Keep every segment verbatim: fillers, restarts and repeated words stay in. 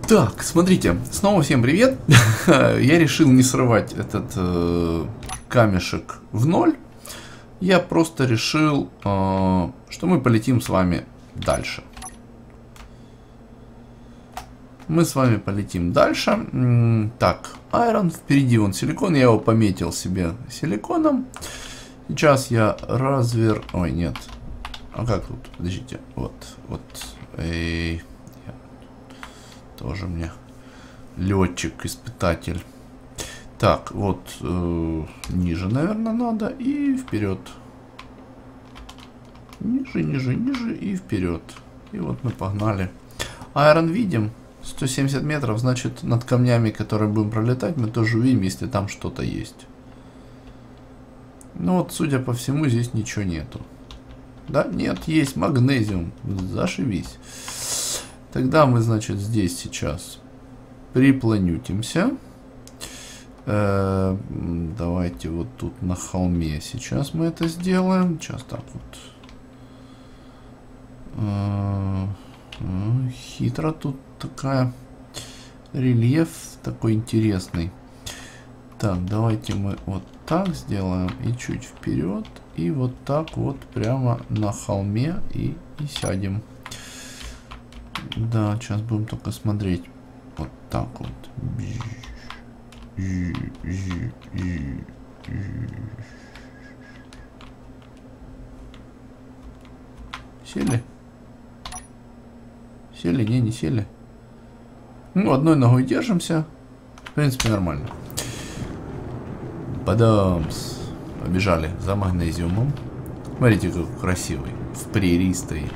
Так, смотрите, снова всем привет. Я решил не срывать этот э, камешек в ноль. Я просто решил, э, что мы полетим с вами дальше. Мы с вами полетим дальше. Так, Iron, впереди вон силикон. Я его пометил себе силиконом. Сейчас я развер... Ой, нет. А как тут? Подождите. Вот, вот. Эй. Тоже мне летчик, испытатель. Так, вот э, ниже, наверное, надо. И вперед. Ниже, ниже, ниже и вперед. И вот мы погнали. Айрон видим. сто семьдесят метров, значит, над камнями, которые будем пролетать, мы тоже увидим, если там что-то есть. Ну вот, судя по всему, здесь ничего нету. Да? Нет, есть магнезиум. Зашибись. Тогда мы, значит, здесь сейчас припланютимся. Э, давайте вот тут на холме сейчас мы это сделаем. Сейчас так вот. Э, э, хитро тут такая рельеф такой интересный. Так, давайте мы вот так сделаем и чуть вперед. И вот так вот прямо на холме и, и сядем. Да, сейчас будем только смотреть. Вот так вот. Сели? Сели? Не, не сели. Ну, одной ногой держимся. В принципе, нормально. Бадамс. Побежали за магнезиумом. Смотрите, какой красивый. В прерии стоит.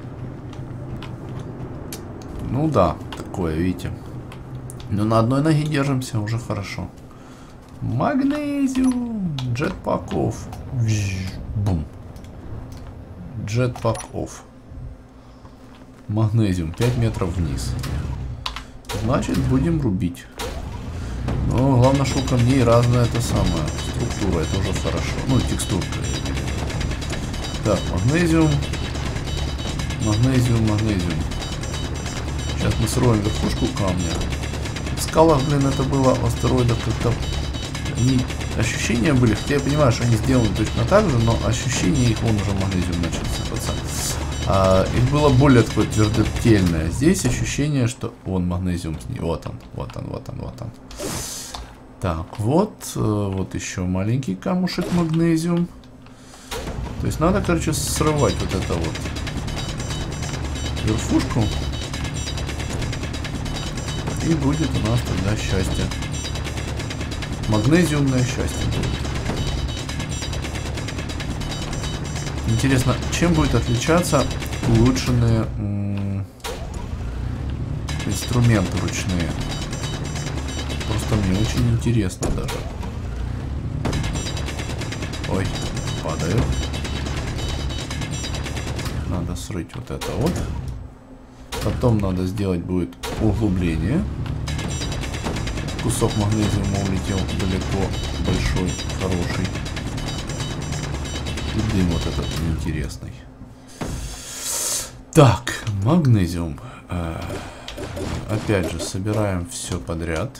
Ну да, такое, видите. Но на одной ноге держимся, уже хорошо. Магнезиум. Джетпак офф. Бум. Джетпак офф. Магнезиум. пять метров вниз. Значит, будем рубить. Но главное, что у камней разная это самая структура. Это уже хорошо. Ну, текстурка. Так, магнезиум. Магнезиум, магнезиум. Сейчас мы сроем верхушку камня. В скалах, блин, это было в астероидах как-то... Они... Ощущения были, хотя я понимаю, что они сделаны точно так же, но ощущения их, вон уже магнезиум начал сыпаться. А, их было более такое твердотельное. Здесь ощущение, что... Вон магнезиум. Вот он, вот он, вот он, вот он. Так, вот. Вот еще маленький камушек магнезиум. То есть надо, короче, срывать вот это вот. Верхушку. И будет у нас тогда счастье. Магнезиумное счастье будет. Интересно, чем будет отличаться улучшенные инструменты ручные? Просто мне очень интересно даже. Ой, падаю. Надо срыть вот это вот. Потом надо сделать будет углубление. Кусок магнезиума улетел далеко, большой, хороший. И дым вот этот интересный. Так, магнезиум. Э, опять же, собираем все подряд.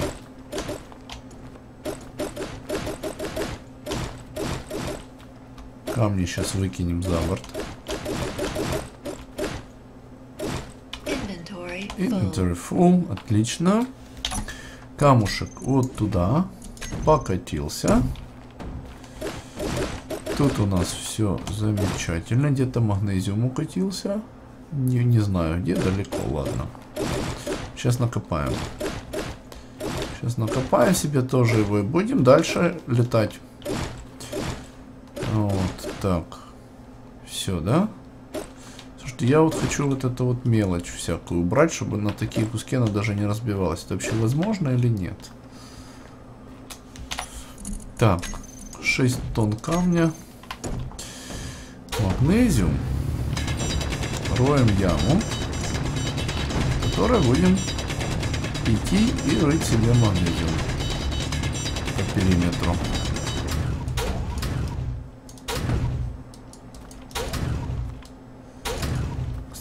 Камни сейчас выкинем за борт. Inventory full, отлично. Камушек вот туда покатился. Тут у нас все замечательно. Где-то магнезиум укатился. Не, не знаю где, далеко, ладно. Сейчас накопаем. Сейчас накопаем себе тоже его и будем дальше летать. Вот так. Все, да? Я вот хочу вот эту вот мелочь всякую убрать, чтобы на такие куски она даже не разбивалась. Это вообще возможно или нет? Так, шесть тонн камня. Магнезиум. Роем яму, в которой будем идти и рыть себе магнезиум по периметру.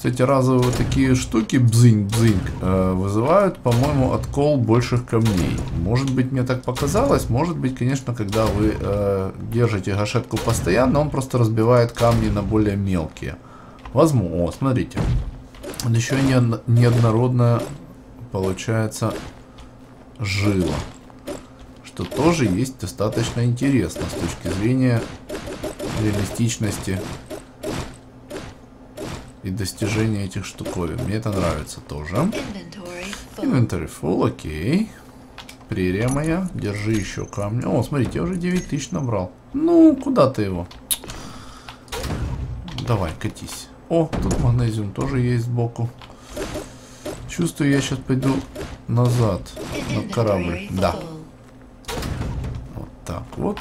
Кстати, разовые вот такие штуки, бзынь-бзынь, э, вызывают, по-моему, откол больших камней. Может быть, мне так показалось. Может быть, конечно, когда вы э, держите гашетку постоянно, он просто разбивает камни на более мелкие. Возьму. О, смотрите. Вот еще не, неоднородная, получается, жила. Что тоже есть достаточно интересно с точки зрения реалистичности и достижения этих штуковин. Мне это нравится тоже. Inventory full, окей. Прерия моя. Держи еще камни. О, смотрите, я уже девять тысяч набрал. Ну, куда ты его? Давай, катись. О, тут магнезиум тоже есть сбоку. Чувствую, я сейчас пойду назад на корабль. Да. Вот так вот.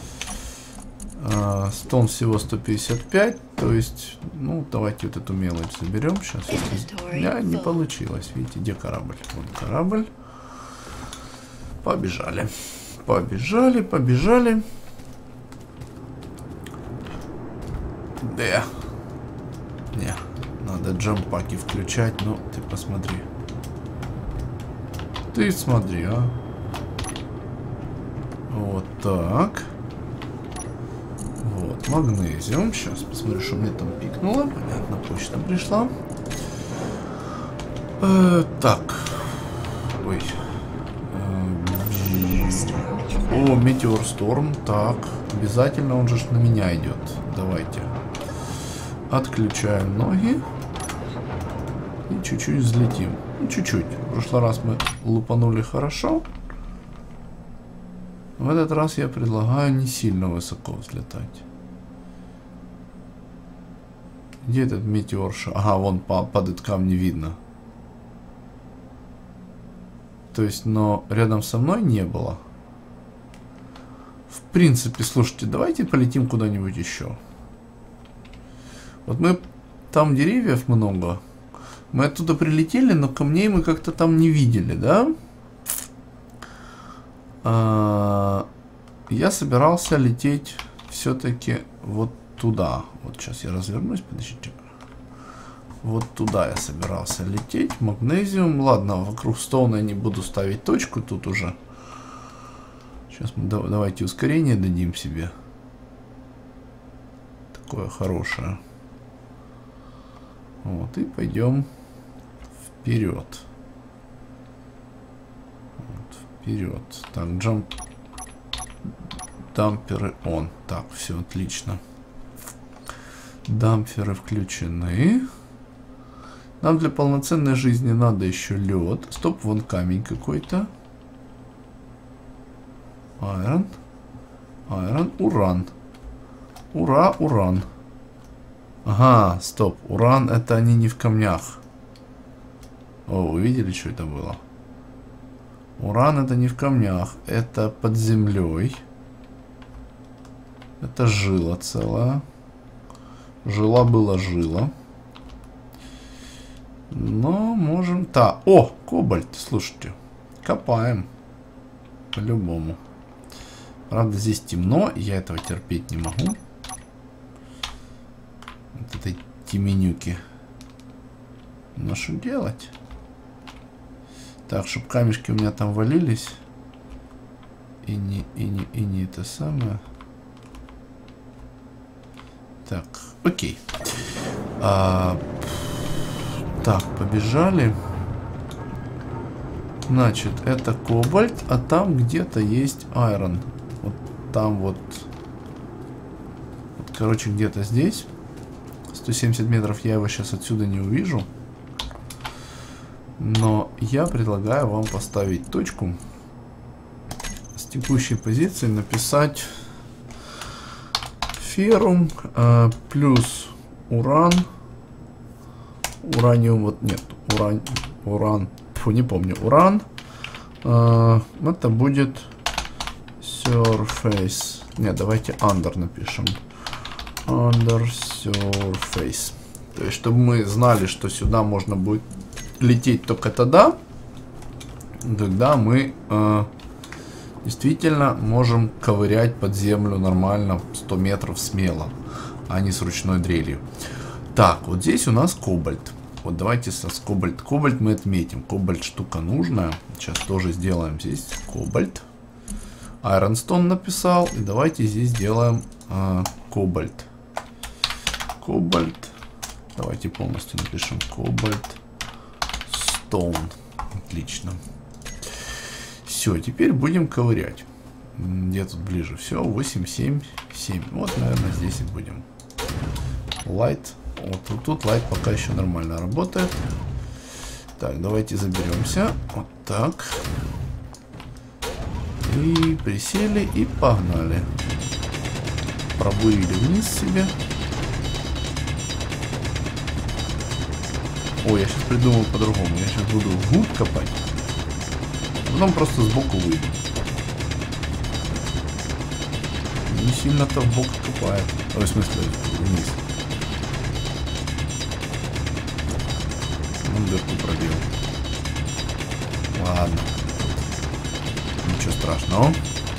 Стон всего сто пятьдесят пять, то есть, ну, давайте вот эту мелочь заберем. Сейчас, если... Я не получилось. Видите, где корабль? Вот корабль. Побежали. Побежали, побежали. Да. Не, надо джампаки включать, ну, ты посмотри. Ты смотри, а. Вот так. Вот, магнезиум. Сейчас посмотрю, что мне там пикнуло. Понятно, почта пришла. Э, так. Ой. Э, о, Метеор Сторм. Так. Обязательно он же на меня идет. Давайте. Отключаем ноги. И чуть-чуть взлетим. Ну, чуть-чуть. В прошлый раз мы лупанули хорошо. В этот раз я предлагаю не сильно высоко взлетать. Где этот метеорша? Ага, вон падает камни, видно. То есть, но рядом со мной не было. В принципе, слушайте, давайте полетим куда-нибудь еще. Вот мы... Там деревьев много. Мы оттуда прилетели, но камней мы как-то там не видели, да? А, я собирался лететь все-таки вот туда. Вот сейчас я развернусь, подождите. Вот туда я собирался лететь. Магнезиум. Ладно, вокруг стоуна я не буду ставить точку тут уже. Сейчас мы давайте ускорение дадим себе. Такое хорошее. Вот, и пойдем вперед. Вот, вперед. Так, джамп. Дамперы он. Так, все отлично. Дамперы включены. Нам для полноценной жизни надо еще лед. Стоп, вон камень какой-то. Айрон. Айрон. Уран. Ура, уран. Ага, стоп. Уран это они не в камнях. О, вы видели, что это было? Уран это не в камнях. Это под землей. Это жила целая. Жила была жила. Но можем... Так, о, кобальт, слушайте. Копаем. По-любому. Правда, здесь темно, я этого терпеть не могу. Вот этой теменюки. Ну, что делать? Так, чтобы камешки у меня там валились. И не, и не, и не это самое. Так, окей. А, так, побежали. Значит, это кобальт, а там где-то есть айрон. Вот там вот. Вот, короче, где-то здесь. сто семьдесят метров я его сейчас отсюда не увижу. Но я предлагаю вам поставить точку. С текущей позиции написать феррум э, плюс уран. Ураниум, вот нет, уран, уран, фу, не помню, уран. Э, это будет surface. Нет, давайте under напишем. Under surface. То есть, чтобы мы знали, что сюда можно будет лететь только тогда, когда мы э, действительно можем ковырять под землю нормально сто метров смело, а не с ручной дрелью. Так, вот здесь у нас кобальт. вот давайте со с кобальт. Кобальт мы отметим. Кобальт штука нужная. Сейчас тоже сделаем здесь кобальт. Айронстон написал. И давайте здесь сделаем э, кобальт. Кобальт. Давайте полностью напишем кобальт. Стоун. Отлично. Все, теперь будем ковырять. Где тут ближе? Все, восемь, семь, семь. Вот, наверное, здесь и будем. Light. Вот тут, тут light пока еще нормально работает. Так, давайте заберемся. Вот так. И присели, и погнали. Пробурили вниз себе. Ой, я сейчас придумал по-другому. Я сейчас буду вглубь копать. А потом просто сбоку выйду. Не сильно-то в бок копает. Ой, в смысле, вниз. Он дырку пробил. Ладно. Ничего страшного.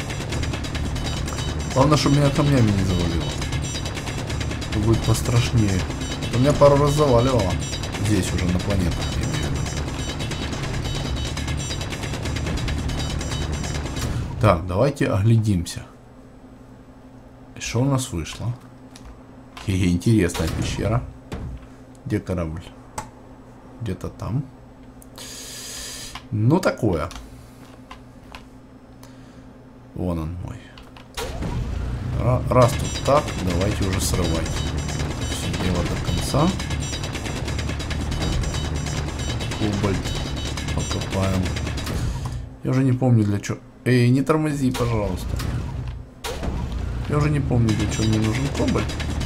Главное, чтобы меня камнями не завалило. Это будет пострашнее. У меня пару раз заваливало. Здесь уже на планетах, я имею в виду. Так, давайте оглядимся. Что у нас вышло? Хе-хе, интересная пещера. Где корабль? Где-то там. Ну, такое. Вон он мой. Раз тут так, давайте уже срывать. Все дело до конца. Кобальт покопаем. Я уже не помню для чего. Эй, не тормози, пожалуйста. Я уже не помню, для чего мне нужен кобальт.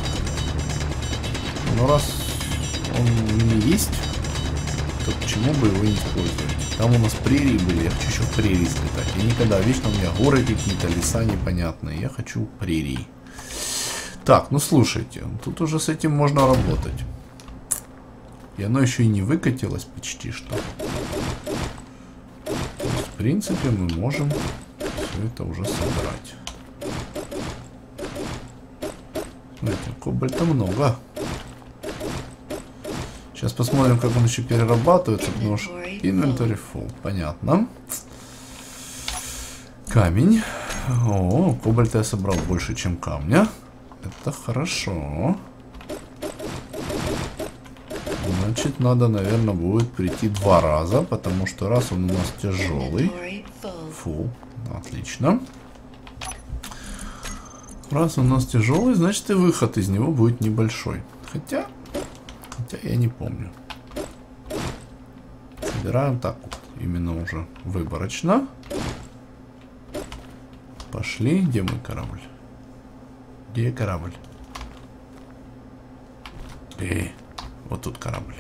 Но раз он не есть, то почему бы его не использовать? Там у нас прерии были, я хочу еще в прерии слетать. И никогда, вечно у меня горы какие-то, леса непонятные. Я хочу прерии. Так, ну слушайте, тут уже с этим можно работать. И оно еще и не выкатилось почти что. То есть, в принципе, мы можем все это уже собрать. Смотрите, кобальта много. Сейчас посмотрим, как он еще перерабатывается, потому что inventory full. Понятно. Камень. О, кобальта я собрал больше, чем камня. Это хорошо. Значит, надо, наверное, будет прийти два раза, потому что раз он у нас тяжелый. Фу, отлично. Раз он у нас тяжелый, значит и выход из него будет небольшой. Хотя, хотя я не помню. Собираем так вот, именно уже выборочно. Пошли. Где мой корабль? Где корабль? Эй. Вот тут корабль.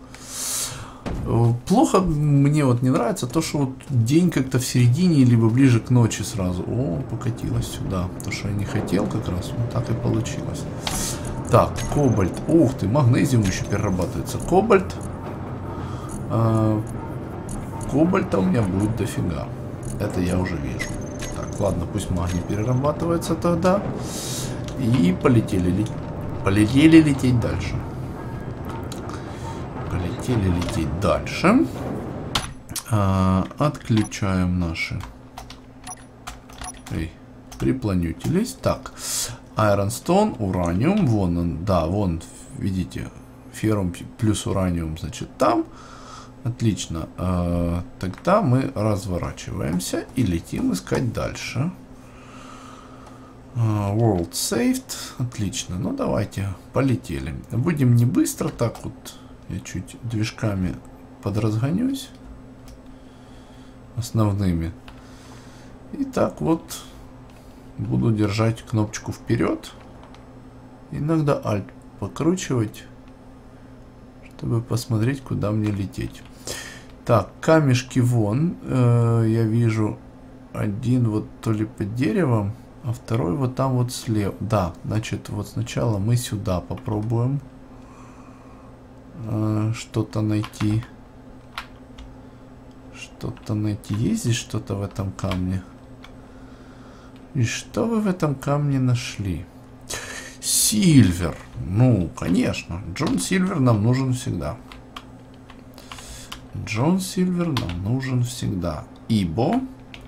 О. Плохо мне вот не нравится то, что вот день как-то в середине, либо ближе к ночи сразу. О, покатилась сюда. То, что я не хотел как раз, вот так и получилось. Так, кобальт. Ух ты, магнезиум еще перерабатывается. Кобальт. А, кобальта у меня будет дофига. Это я уже вижу. Так, ладно, пусть магний перерабатывается тогда. И полетели, полетели лететь дальше. Полетели лететь дальше. А, отключаем наши. Эй, припланютились. Так, Ironstone, ураниум. Вон он, да, вон, видите, феррум плюс ураниум, значит, там. Отлично. А, тогда мы разворачиваемся и летим искать дальше. А, World saved. Отлично. Ну, давайте, полетели. Будем не быстро, так вот. Я чуть движками подразгонюсь. Основными. И так вот буду держать кнопочку вперед. Иногда Alt покручивать, чтобы посмотреть, куда мне лететь. Так, камешки вон. Э, я вижу один вот то ли под деревом, а второй вот там вот слева. Да, значит, вот сначала мы сюда попробуем что-то найти. Что-то найти. Есть здесь что-то в этом камне? И что вы в этом камне нашли? Сильвер. Ну, конечно. Джон Сильвер нам нужен всегда. Джон Сильвер нам нужен всегда. Ибо...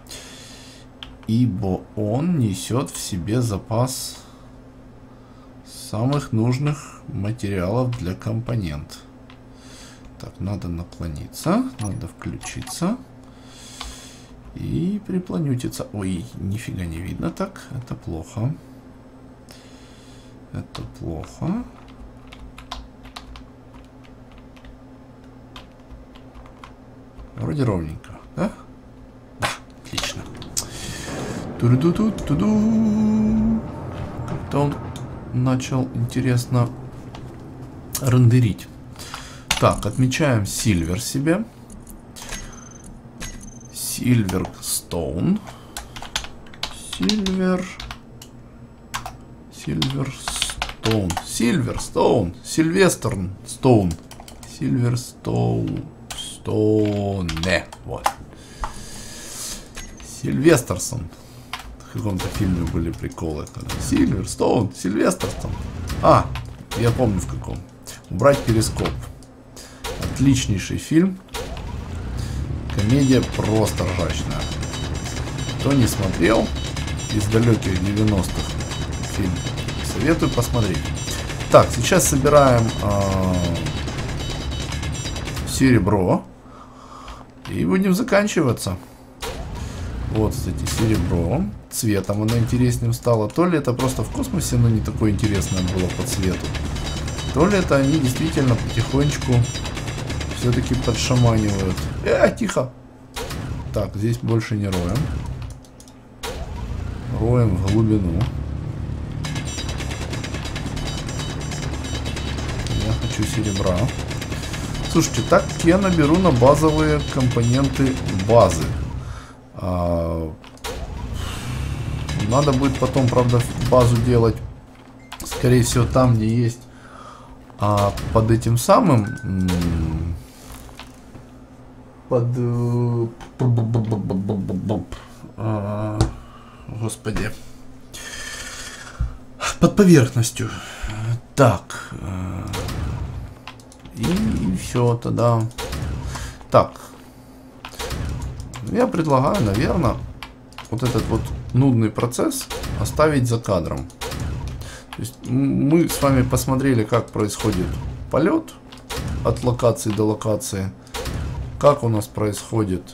Ибо он несет в себе запас самых нужных материалов для компонент. Так, надо наклониться, надо включиться и припланютиться. Ой, нифига не видно так, это плохо. Это плохо. Вроде ровненько, да? Да, отлично. Ту-ду-ду-ду-ду. Как-то он начал интересно рендерить. Так, отмечаем Silver себе. Silver Stone. Silver. Silver Stone. Silver Stone. Sylvester Stone. Silver Stone. Stone. Вот. Сильвестерсон. В каком-то фильме были приколы. Silver Stone. Сильвестерсон. А, я помню в каком. Убрать перископ. Отличнейший фильм. Комедия просто ржачная. Кто не смотрел из далеких девяностых фильм, советую посмотреть. Так, сейчас собираем э, серебро. И будем заканчиваться. Вот, кстати, серебро. Цветом оно интереснее стало. То ли это просто в космосе оно не такое интересное было по цвету. То ли это они действительно потихонечку все-таки подшаманивают. Э, тихо. Так, здесь больше не роем. Роем в глубину. Я хочу серебра. Слушайте, так я наберу на базовые компоненты базы. А, надо будет потом, правда, базу делать, скорее всего, там, где есть а, под этим самым... Под... А, господи. Под поверхностью. Так. И, и все тогда. Так. Я предлагаю, наверное, вот этот вот нудный процесс оставить за кадром. То есть мы с вами посмотрели, как происходит полет от локации до локации. Как у нас происходит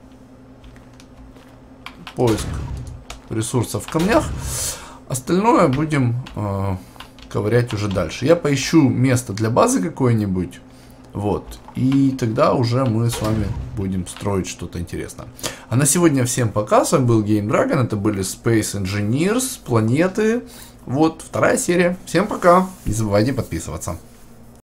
поиск ресурсов в камнях. Остальное будем э, ковырять уже дальше. Я поищу место для базы какое-нибудь. Вот. И тогда уже мы с вами будем строить что-то интересное. А на сегодня всем пока. С вами был Game Dragon. Это были Space Engineers, планеты. Вот, вторая серия. Всем пока. Не забывайте подписываться.